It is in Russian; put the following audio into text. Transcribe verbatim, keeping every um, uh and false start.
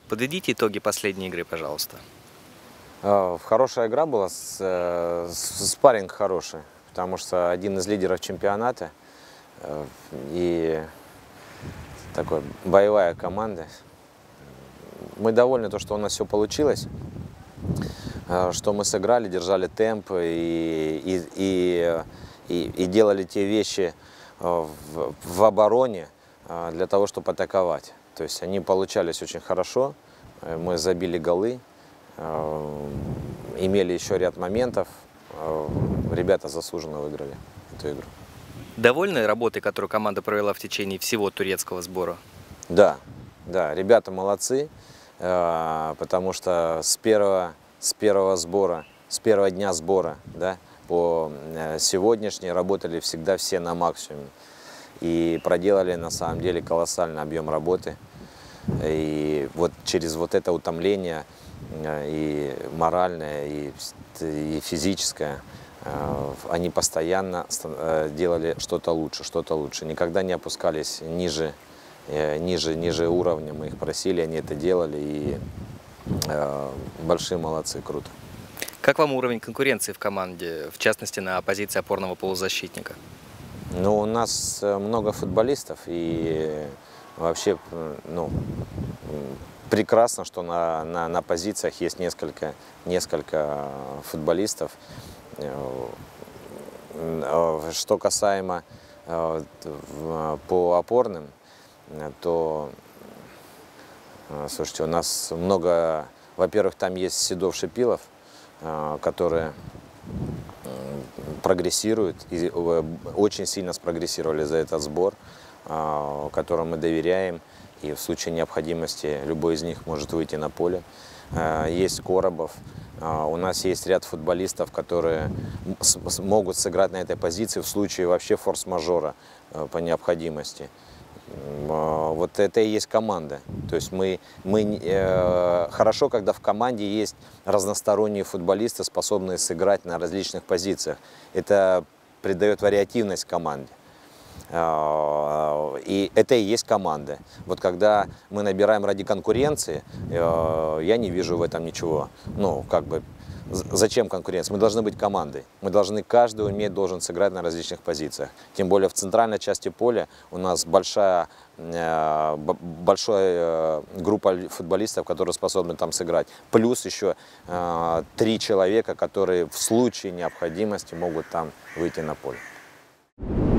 Подведите итоги последней игры, пожалуйста. Хорошая игра была, спарринг хороший, потому что один из лидеров чемпионата и такой боевая команда. Мы довольны, то, что у нас все получилось, что мы сыграли, держали темп и, и, и, и, и делали те вещи в, в обороне для того, чтобы атаковать. То есть они получались очень хорошо, мы забили голы, имели еще ряд моментов, ребята заслуженно выиграли эту игру. Довольны работой, которую команда провела в течение всего турецкого сбора? Да, да, ребята молодцы, потому что с первого, с первого сбора, с первого дня сбора, да, по сегодняшний работали всегда все на максимуме. И проделали на самом деле колоссальный объем работы. И вот через вот это утомление и моральное, и, и физическое, они постоянно делали что-то лучше, что-то лучше. Никогда не опускались ниже, ниже, ниже уровня. Мы их просили, они это делали. И большие молодцы, круто. Как вам уровень конкуренции в команде, в частности на позиции опорного полузащитника? Ну, у нас много футболистов, и вообще, ну, прекрасно, что на, на, на позициях есть несколько, несколько футболистов. Что касаемо по опорным, то, слушайте, у нас много, во-первых, там есть Седов, Шипилов, которые прогрессируют и очень сильно спрогрессировали за этот сбор, которому мы доверяем, и в случае необходимости любой из них может выйти на поле. Есть Коробов, у нас есть ряд футболистов, которые могут сыграть на этой позиции в случае вообще форс-мажора по необходимости. Вот это и есть команда. То есть мы, мы э, хорошо, когда в команде есть разносторонние футболисты, способные сыграть на различных позициях. Это придает вариативность команде. Э, и это и есть команда. Вот когда мы набираем ради конкуренции, э, я не вижу в этом ничего. Ну, как бы, зачем конкуренция? Мы должны быть командой. Мы должны, каждый уметь, должен сыграть на различных позициях. Тем более в центральной части поля у нас большая, э, большая группа футболистов, которые способны там сыграть. Плюс еще э, три человека, которые в случае необходимости могут там выйти на поле.